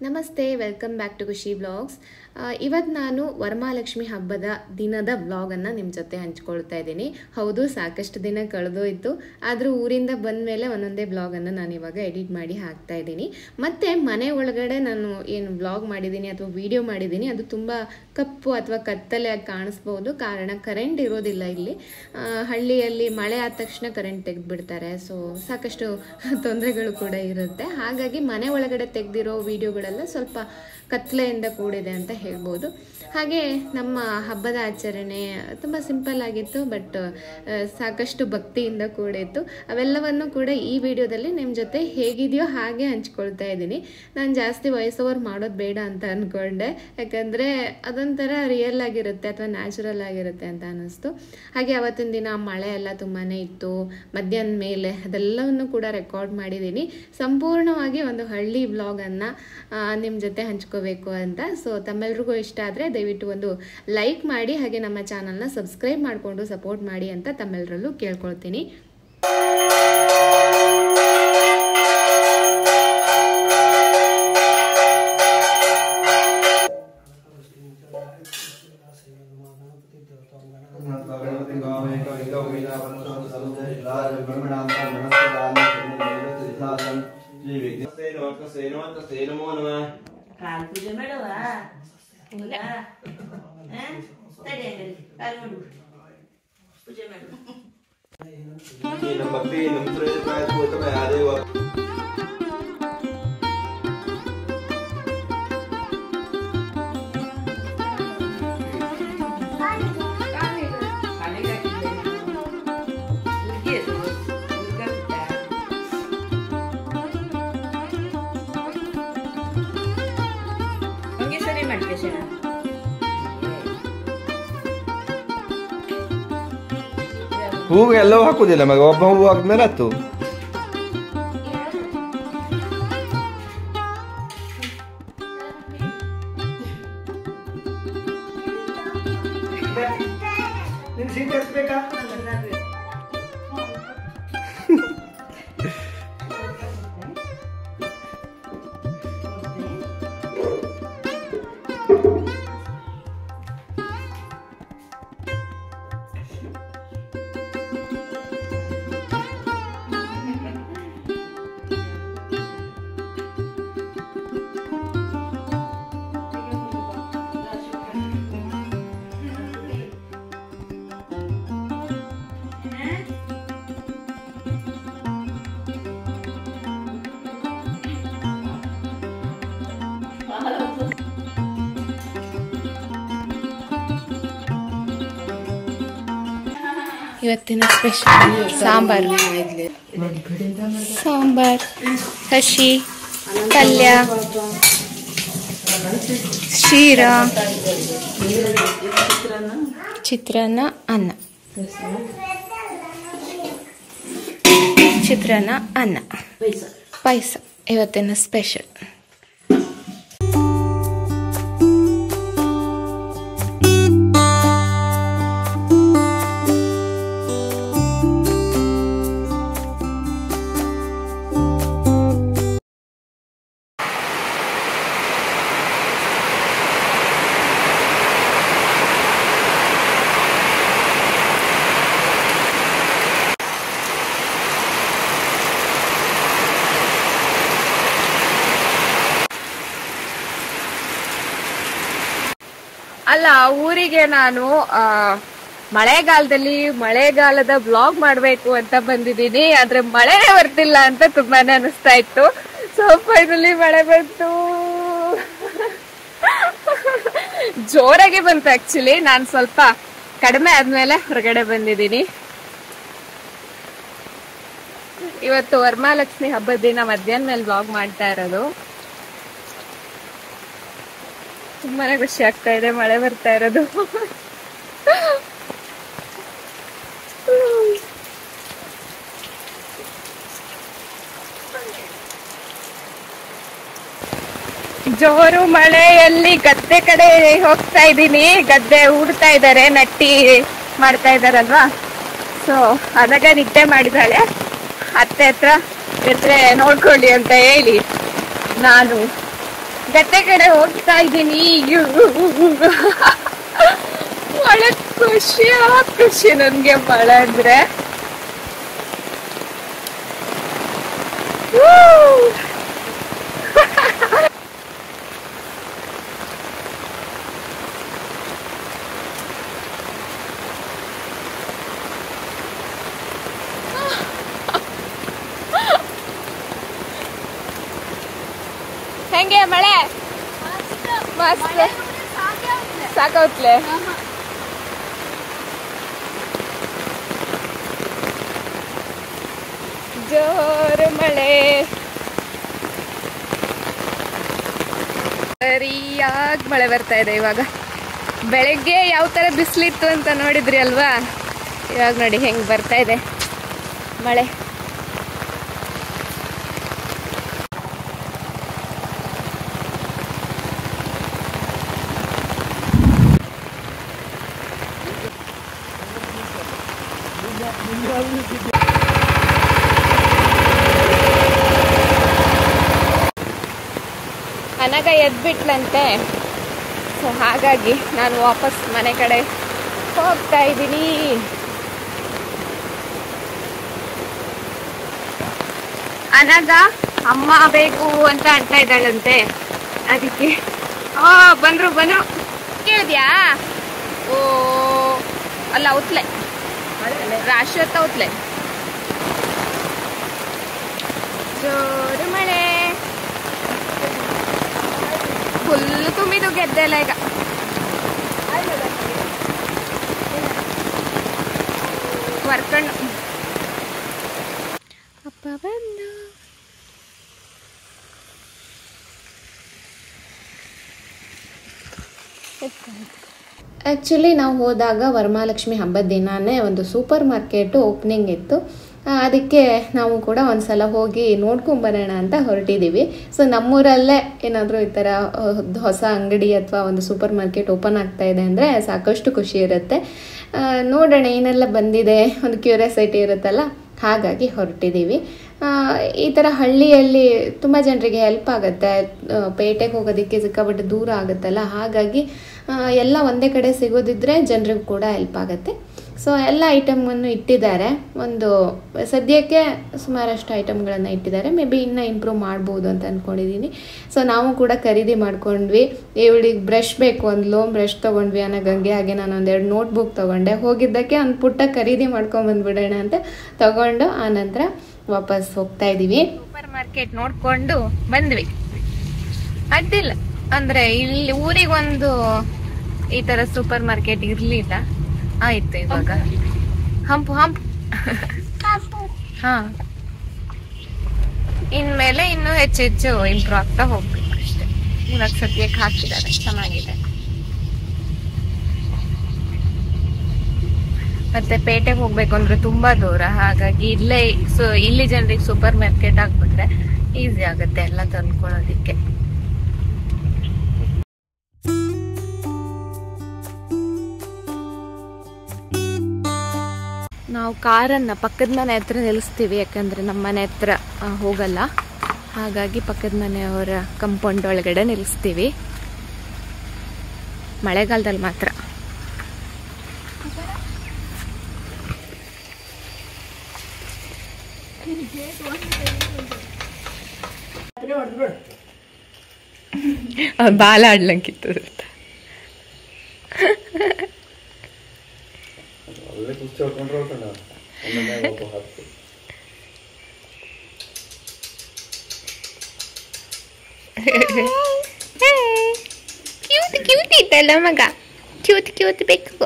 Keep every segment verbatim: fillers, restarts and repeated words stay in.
ನಮಸ್ತೆ, welcome back to Khushi blogs. ಇವತ್ತು ನಾನು ವರಮಹಾಲಕ್ಷ್ಮಿ ಹಬ್ಬದ ದಿನದ ವ್ಲಾಗನ್ನು ನಿಮ್ಮ ಜೊತೆ ಹಂಚ್ಕೊಳ್ತಾ ಇದ್ದೀನಿ. ಹೌದು, ಸಾಕಷ್ಟು ದಿನ ಕಳೆದೋಯ್ತು, ಆದರೂ ಊರಿಂದ ಬಂದ ಮೇಲೆ ಒಂದೊಂದೇ ಬ್ಲಾಗನ್ನು ನಾನು ಇವಾಗ ಎಡಿಟ್ ಮಾಡಿ ಹಾಕ್ತಾ ಇದ್ದೀನಿ. ಮತ್ತು ಮನೆ ಒಳಗಡೆ ನಾನು ಏನು ಬ್ಲಾಗ್ ಮಾಡಿದ್ದೀನಿ ಅಥವಾ ವಿಡಿಯೋ ಮಾಡಿದ್ದೀನಿ ಅದು ತುಂಬ ಕಪ್ಪು ಅಥವಾ ಕತ್ತಲೆಯಾಗಿ ಕಾಣಿಸ್ಬೋದು. ಕಾರಣ ಕರೆಂಟ್ ಇರೋದಿಲ್ಲ ಇಲ್ಲಿ. ಹಳ್ಳಿಯಲ್ಲಿ ಮಳೆ ಆದ ತಕ್ಷಣ ಕರೆಂಟ್ ತೆಗೆದುಬಿಡ್ತಾರೆ, ಸೊ ಸಾಕಷ್ಟು ತೊಂದರೆಗಳು ಕೂಡ ಇರುತ್ತೆ. ಹಾಗಾಗಿ ಮನೆ ಒಳಗಡೆ ತೆಗೆದಿರೋ ವಿಡಿಯೋಗಳೆಲ್ಲ ಸ್ವಲ್ಪ ಕತ್ಲೆಯಿಂದ ಕೂಡಿದೆ ಅಂತ ಹೇಳ್ಬೋದು. ಹಾಗೆ ನಮ್ಮ ಹಬ್ಬದ ಆಚರಣೆ ತುಂಬ ಸಿಂಪಲ್ ಆಗಿತ್ತು, ಬಟ್ ಸಾಕಷ್ಟು ಭಕ್ತಿಯಿಂದ ಕೂಡಿತ್ತು. ಅವೆಲ್ಲವನ್ನು ಕೂಡ ಈ ವಿಡಿಯೋದಲ್ಲಿ ನಿಮ್ಮ ಜೊತೆ ಹೇಗಿದೆಯೋ ಹಾಗೆ ಹಂಚ್ಕೊಳ್ತಾ ಇದ್ದೀನಿ. ನಾನು ಜಾಸ್ತಿ ವಾಯ್ಸ್ ಓವರ್ ಮಾಡೋದು ಬೇಡ ಅಂತ ಅಂದ್ಕೊಂಡೆ, ಯಾಕಂದರೆ ಅದೊಂಥರ ರಿಯಲ್ ಆಗಿರುತ್ತೆ ಅಥವಾ ನ್ಯಾಚುರಲ್ ಆಗಿರುತ್ತೆ ಅಂತ ಅನ್ನಿಸ್ತು. ಹಾಗೆ ಅವತ್ತಿನ ದಿನ ಮಳೆ ಎಲ್ಲ ತುಂಬಾ ಇತ್ತು. ಮಧ್ಯಾಹ್ನ ಮೇಲೆ ಅದೆಲ್ಲವನ್ನು ಕೂಡ ರೆಕಾರ್ಡ್ ಮಾಡಿದ್ದೀನಿ. ಸಂಪೂರ್ಣವಾಗಿ ಒಂದು ಹಳ್ಳಿ ವ್ಲಾಗನ್ನು ನಿಮ್ಮ ಜೊತೆ ಹಂಚ್ಕೋಬೇಕು ಅಂತ. ಸೊ ತಮ್ಮೆಲ್ರಿಗೂ ಇಷ್ಟ ಆದರೆ ದಯವಿಟ್ಟು ಒಂದು ಲೈಕ್ ಮಾಡಿ, ಹಾಗೆ ನಮ್ಮ ಚಾನಲ್ನ ಸಬ್ಸ್ಕ್ರೈಬ್ ಮಾಡಿಕೊಂಡು ಸಪೋರ್ಟ್ ಮಾಡಿ ಅಂತ ತಮ್ಮೆಲ್ಲರಲ್ಲೂ ಕೇಳ್ಕೊಳ್ತೀನಿ. ಕಾಲು ಪೂಜೆ ಮಾಡುವ ಪೂಜೆ ಮಾಡುವ ಹೂವು ಎಲ್ಲವೂ ಹಾಕುದಿಲ್ಲ ಮಗ, ಒಬ್ಬ ಹೂವು ಹಾಕಿದ್ಮೇಲೆ ಹತ್ತು. ಇವತ್ತಿನ ಸ್ಪೆಷಲ್ ಸಾಂಬಾರು ಸಾಂಬಾರ್ ಹಸಿ ಪಲ್ಯ, ಶೀರ, ಚಿತ್ರಾನ್ನ, ಅನ್ನ ಚಿತ್ರಾನ್ನ ಅನ್ನ ಪಾಯಸ ಇವತ್ತಿನ ಸ್ಪೆಷಲ್. ಅಲ್ಲ, ಊರಿಗೆ ನಾನು ಮಳೆಗಾಲದಲ್ಲಿ ಮಳೆಗಾಲದ ಬ್ಲಾಗ್ ಮಾಡ್ಬೇಕು ಅಂತ ಬಂದಿದ್ದೀನಿ. ಆದ್ರೆ ಮಳೆನೇ ಬರ್ತಿಲ್ಲ ಅಂತ ತುಂಬಾನೇ ಅನಿಸ್ತಾ ಇತ್ತು. ಸೊ ಫೈನಲಿ ಮಳೆ ಬಂತು, ಜೋರಾಗಿ ಬಂತು. ಆಕ್ಚುಲಿ ನಾನು ಸ್ವಲ್ಪ ಕಡಿಮೆ ಆದ್ಮೇಲೆ ಹೊರಗಡೆ ಬಂದಿದ್ದೀನಿ. ಇವತ್ತು ವರಮಹಾಲಕ್ಷ್ಮಿ ಹಬ್ಬದ ದಿನ ಮಧ್ಯಾಹ್ನ ಮೇಲೆ ಬ್ಲಾಗ್ ಮಾಡ್ತಾ ಇರೋದು. ತುಂಬಾನೇ ಖುಷಿ ಆಗ್ತಾ ಇದೆ ಮಳೆ ಬರ್ತಾ ಇರೋದು. ಜೋರು ಮಳೆಯಲ್ಲಿ ಗದ್ದೆ ಕಡೆ ಹೋಗ್ತಾ ಇದ್ದೀನಿ. ಗದ್ದೆ ಹೂಡ್ತಾ ಇದ್ದಾರೆ, ನಟ್ಟಿ ಮಾಡ್ತಾ ಇದಾರಲ್ವಾ. ಸೊ ಅದಾಗ ನಿದ್ದೆ ಮಾಡಿದಾಳೆ. ಅತ್ತೆ ಹತ್ರ ಎದ್ರೆ ನೋಡ್ಕೊಳ್ಳಿ ಅಂತ ಹೇಳಿ ನಾನು ಗದ್ದೆ ಕಡೆ ಹೋಗ್ತಾ ಇದ್ದೀನಿ. ಬಹಳ ಖುಷಿ ಖುಷಿ ನನ್ಗೆ ಬಹಳ ಅಂದ್ರೆ. ಹೆಂಗೆ ಮಳೆ ಮಸ್ತ್ ಸಾಕೌತ್ಲೆ. ಜೋರು ಮಳೆ ಸರಿಯಾಗಿ ಮಳೆ ಬರ್ತಾ ಇದೆ ಇವಾಗ. ಬೆಳಗ್ಗೆ ಯಾವ ತರ ಬಿಸಿಲಿತ್ತು ಅಂತ ನೋಡಿದ್ರಿ ಅಲ್ವಾ, ಇವಾಗ ನೋಡಿ ಹೆಂಗ್ ಬರ್ತಾ ಇದೆ ಮಳೆ. ಅನಗ ಎದ್ಬಿಟ್ಲಂತೆ, ಸೊ ಹಾಗಾಗಿ ನಾನು ವಾಪಸ್ ಮನೆ ಕಡೆ ಹೋಗ್ತಾ ಇದ್ದೀನಿ. ಅನಗ ಅಮ್ಮ ಬೇಕು ಅಂತ ಅಂತ ಇದ್ದಾಳಂತೆ, ಅದಕ್ಕೆ ಆ ಬಂದ್ರು ಬಂದ್ರು ಕೇಳಿದ್ಯಾ? ಓ ಅಲ್ಲ ಔತ್ಲೆ ರಾಶಿ ಹೊತ್ತ ಔತ್ಲೆ. ಜೋರು ಮಳೆ ಫುಲ್ ತುಂಬಿದು ಗೆದ್ದೆ ಎಲ್ಲ ಈಗ. ವರ್ಕಂಡು ಅಪ್ಪ ಬಂದು ಆ್ಯಕ್ಚುಲಿ ನಾವು ಹೋದಾಗ ವರಮಹಾಲಕ್ಷ್ಮಿ ಹಬ್ಬದ ದಿನಾನೇ ಒಂದು ಸೂಪರ್ ಮಾರ್ಕೆಟು ಓಪನಿಂಗ್ ಇತ್ತು. ಅದಕ್ಕೆ ನಾವು ಕೂಡ ಒಂದು ಸಲ ಹೋಗಿ ನೋಡ್ಕೊಂಬರೋಣ ಅಂತ ಹೊರಟಿದ್ದೀವಿ. ಸೊ ನಮ್ಮೂರಲ್ಲೇ ಏನಾದರೂ ಈ ಥರ ಹೊಸ ಅಂಗಡಿ ಅಥವಾ ಒಂದು ಸೂಪರ್ ಮಾರ್ಕೆಟ್ ಓಪನ್ ಆಗ್ತಾ ಇದೆ ಅಂದರೆ ಸಾಕಷ್ಟು ಖುಷಿ ಇರುತ್ತೆ. ನೋಡೋಣ ಏನೆಲ್ಲ ಬಂದಿದೆ, ಒಂದು ಕ್ಯೂರಿಯಾಸಿಟಿ ಇರುತ್ತಲ್ಲ, ಹಾಗಾಗಿ ಹೊರಟಿದ್ದೀವಿ. ಈ ಥರ ಹಳ್ಳಿಯಲ್ಲಿ ತುಂಬ ಜನರಿಗೆ ಹೆಲ್ಪ್ ಆಗುತ್ತೆ. ಪೇಟೆಗೆ ಹೋಗೋದಕ್ಕೆ ಸಿಕ್ಕಾಪಟ್ಟೆ ದೂರ ಆಗುತ್ತಲ್ಲ, ಹಾಗಾಗಿ ಎಲ್ಲ ಒಂದೇ ಕಡೆ ಸಿಗೋದಿದ್ರೆ ಜನರಿಗೂ ಕೂಡ ಹೆಲ್ಪ್ ಆಗುತ್ತೆ. ಸೊ ಎಲ್ಲ ಐಟಮನ್ನು ಇಟ್ಟಿದ್ದಾರೆ. ಒಂದು ಸದ್ಯಕ್ಕೆ ಸುಮಾರಷ್ಟು ಐಟಮ್ಗಳನ್ನು ಇಟ್ಟಿದ್ದಾರೆ. ಮೇ ಬಿ ಇನ್ನೂ ಇಂಪ್ರೂವ್ ಮಾಡ್ಬೋದು ಅಂತ ಅಂದ್ಕೊಂಡಿದ್ದೀನಿ. ಸೊ ನಾವು ಕೂಡ ಖರೀದಿ ಮಾಡ್ಕೊಂಡ್ವಿ. ಇವಳಿಗೆ ಬ್ರಷ್ ಬೇಕು, ಒಂದು ಲೋಮ್ ಬ್ರಷ್ ತೊಗೊಂಡ್ವಿ ಅನ್ನೋಂಗೆ. ಹಾಗೆ ನಾನು ಒಂದೆರಡು ನೋಟ್ಬುಕ್ ತೊಗೊಂಡೆ. ಹೋಗಿದ್ದಕ್ಕೆ ಒಂದು ಪುಟ್ಟ ಖರೀದಿ ಮಾಡ್ಕೊಂಬಂದ್ಬಿಡೋಣ ಅಂತ ತೊಗೊಂಡು ಆನಂತರ ವಾಪಸ್ ಹೋಗ್ತಾ ಇದ್ದೀವಿ. ಸೂಪರ್ ಮಾರ್ಕೆಟ್ ನೋಡ್ಕೊಂಡು ಬಂದ್ವಿ. ಅಡ್ಡಿಲ್ಲ ಅಂದರೆ ಇಲ್ಲಿ ಊರಿಗೆ ಒಂದು ಈ ಥರ ಸೂಪರ್ ಮಾರ್ಕೆಟ್ ಇರಲಿಲ್ಲ, ಆಯ್ತು ಇವಾಗ ಹಂಪು ಹಂಪು ಹಾ ಇನ್ಮೇಲೆ ಇನ್ನೂ ಹೆಚ್ಚು ಹೆಚ್ಚು ಇಂಪ್ರೂವ್ ಆಗ್ತಾ ಹೋಗ್ಬೇಕು ಅಷ್ಟೇ. ಇವಾಗ ಸದ್ಯಕ್ಕೆ ಹಾಕಿದ್ದಾರೆ, ಚೆನ್ನಾಗಿದೆ. ಮತ್ತೆ ಪೇಟೆಗೆ ಹೋಗ್ಬೇಕು ಅಂದ್ರೆ ತುಂಬಾ ದೂರ, ಹಾಗಾಗಿ ಇಲ್ಲೇ ಸೊ ಇಲ್ಲಿ ಜನರಿಗೆ ಸೂಪರ್ ಮಾರ್ಕೆಟ್ ಆಗ್ಬಿಟ್ರೆ ಈಸಿ ಆಗುತ್ತೆ ಎಲ್ಲ ತಂದ್ಕೊಳ್ಳೋದಿಕ್ಕೆ. ನಾವು ಕಾರನ್ನು ಪಕ್ಕದ ಮನೆ ಹತ್ರ ನಿಲ್ಲಿಸ್ತೀವಿ, ಯಾಕಂದರೆ ನಮ್ಮ ಮನೆ ಹತ್ರ ಹೋಗಲ್ಲ. ಹಾಗಾಗಿ ಪಕ್ಕದ ಮನೆಯವರ ಕಂಪೌಂಡ್ ಒಳಗಡೆ ನಿಲ್ಲಿಸ್ತೀವಿ, ಮಳೆಗಾಲದಲ್ಲಿ ಮಾತ್ರ. ಬಾಲ ಆಡ್ಲಂಕಿತ್ತು. ಕ್ಯೂಟ್ ಕ್ಯೂಟ್ ಇತ್ತಲ್ಲ ಮಗ, ಕ್ಯೂಟ್ ಕ್ಯೂಟ್ ಬೇಕು.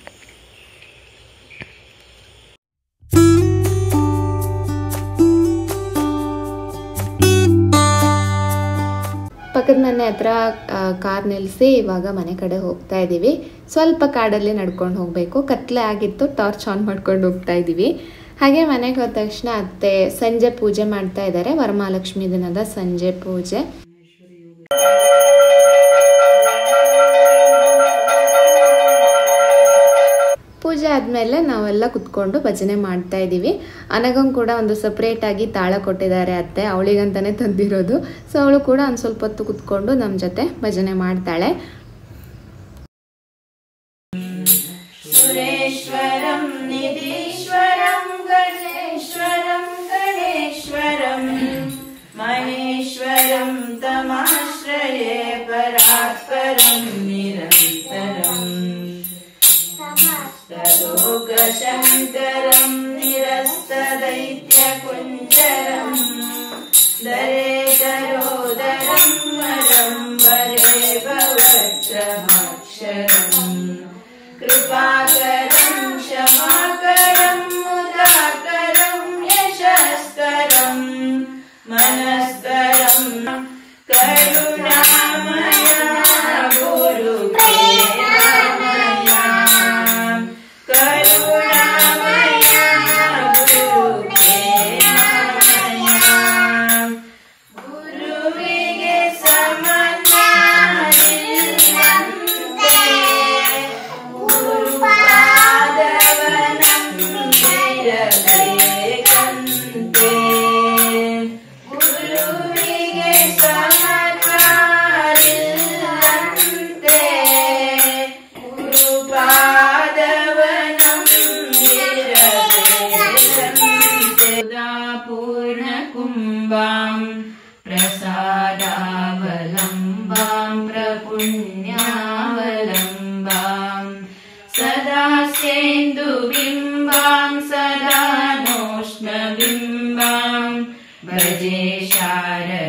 ಪಕ್ಕದ ಮನೆ ಹತ್ರ ಕಾರ್ ನಿಲ್ಲಿಸಿ ಇವಾಗ ಮನೆ ಕಡೆ ಹೋಗ್ತಾ ಇದ್ದೀವಿ. ಸ್ವಲ್ಪ ಕಾಡಲ್ಲಿ ನಡ್ಕೊಂಡು ಹೋಗಬೇಕು, ಕತ್ಲೆ ಆಗಿತ್ತು, ಟಾರ್ಚ್ ಆನ್ ಮಾಡ್ಕೊಂಡು ಹೋಗ್ತಾ ಇದ್ದೀವಿ. ಹಾಗೆ ಮನೆಗೆ ಹೋದ ತಕ್ಷಣ ಅತ್ತೆ ಸಂಜೆ ಪೂಜೆ ಮಾಡ್ತಾ ಇದ್ದಾರೆ, ವರಮಹಾಲಕ್ಷ್ಮಿ ದಿನದ ಸಂಜೆ ಪೂಜೆ. ಪೂಜೆ ಆದಮೇಲೆ ನಾವೆಲ್ಲ ಕುತ್ಕೊಂಡು ಭಜನೆ ಮಾಡ್ತಾ ಇದ್ದೀವಿ. ಅನಗಂಗೆ ಕೂಡ ಒಂದು ಸಪ್ರೇಟಾಗಿ ತಾಳ ಕೊಟ್ಟಿದ್ದಾರೆ ಅತ್ತೆ, ಅವಳಿಗಂತಾನೆ ತಂದಿರೋದು. ಸೊ ಅವಳು ಕೂಡ ಒಂದು ಸ್ವಲ್ಪ ಹೊತ್ತು ಕುತ್ಕೊಂಡು ನಮ್ಮ ಜೊತೆ ಭಜನೆ ಮಾಡ್ತಾಳೆ. ಸುರೇಶ್ವರಂ ನಿಧೀಶ್ವರಂ ಗಣೇಶ್ವರಂ ಗಣೇಶ್ವರಂ ಮಹೇಶ್ವರಂ ತಮಾಶ್ರಯೇ ಪರಾತ್ಪರಂ ನಿರಂತರಂ ಸಮಸ್ತಲೋಕಶಂಕರಂ ನಿರಸ್ತದೈತ್ಯಕುಂಜರಂ ದರೇತರೋದರಂ ವರಂ ವರೇ ಭವತ್ರಮಕ್ಷರಂ ಕೃಪಾಕರಂ ಕ್ಷಮಾಕರಂ ಮುದಾಕರಂ ಯಶಸ್ಕರಂ ಮನಸ್ಕರಂ ಕರುಣಾಮಯ ಗುರು ಪ್ರೇಮಮಯ ಕರುಣಾಮಯ ಗುರು ಪ್ರೇಮಮಯ ಗುರುವಿಗೆ ಸಮನಾರಿಲ್ಲಂತೆ ಗುರುಪಾದವನಂದಿರಬೇಕಂತೆ ಗುರುವಿಗೆ ಸಮನಾರಿಲ್ಲಂತೆ ಗುರುಪಾದವನಂದಿರಬೇಕಂತೆ ಪೂರ್ಣಕುಂಭಾಂ ಪ್ರಸಾದಾವಲಂಬಾಂ ಪ್ರಪುಣ್ಯಾವಲಂಬಾಂ ಸದಾ ಸೇಂದುಬಿಂಬಾಂ ಸದಾ ನೋಷ್ಣಬಿಂಬಾಂ ಭಜೆ ಶಾರದಾಂಬಾಂ